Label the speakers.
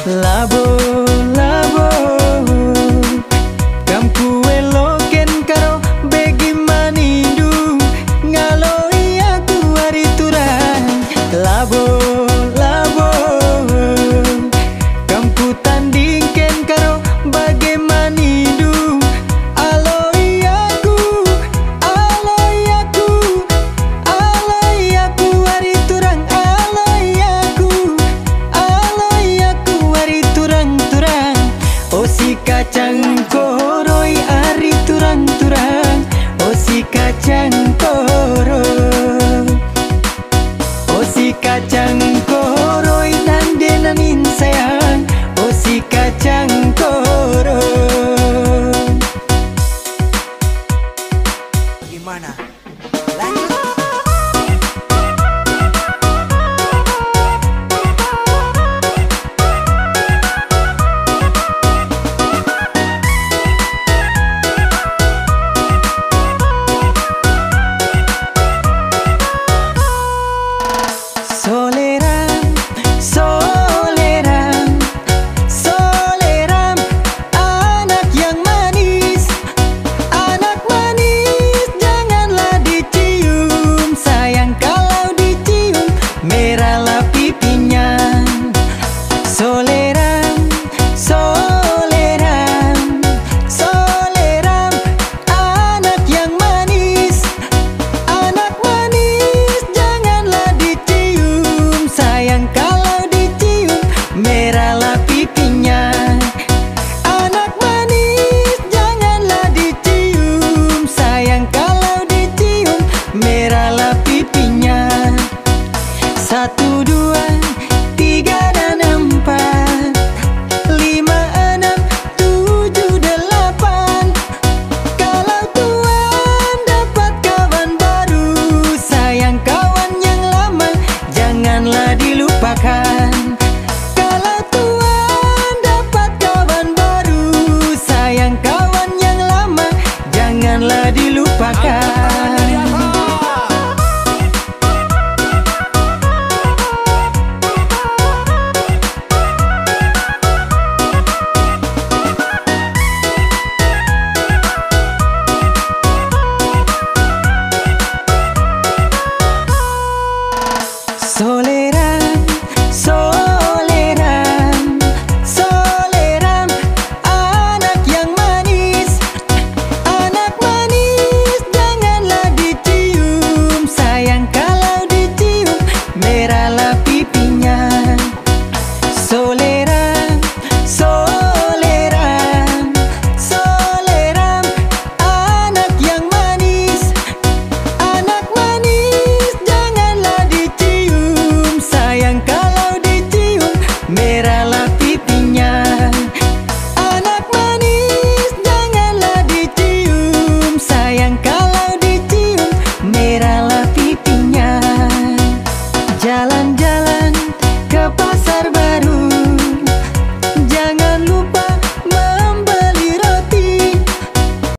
Speaker 1: Labo, labo, kam kue loken karo begi manindu ngaloi aku hari turang. Labo, labo, kam ku tandingken karo bagi manindu aloi aku, aloi aku, aloi aku hari turang, aloi aku, aloi aku hari turang-turang. Oh si kacang koroi hari turang-turang, oh si kacang koroi, oh si kacang koroi nandenanin sayang, oh si kacang koroi.
Speaker 2: Gimana? Lanjut.
Speaker 1: Soleram, soleram, soleram, anak yang manis, janganlah dicium, sayang kalau dicium, merahlah pipinya. Soleram, soleram, soleram, anak yang manis, janganlah dicium, sayang kalau dicium, merahlah pipinya. Anak manis janganlah dicium, sayang kalau dicium, merahlah pipinya. 1, 2, 3 dan 4, 5, 6, 7, 8. Kalau tuan dapat kawan baru, sayang kawan yang lama janganlah dilupakan. Kalau tuan dapat kawan baru, sayang kawan yang lama janganlah dilupakan. Soleram, soleram, soleram, anak yang manis, janganlah dicium, sayang kalau dicium, merahlah pipi.